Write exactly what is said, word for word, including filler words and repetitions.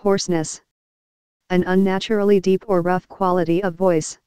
Hoarseness. An unnaturally deep or rough quality of voice.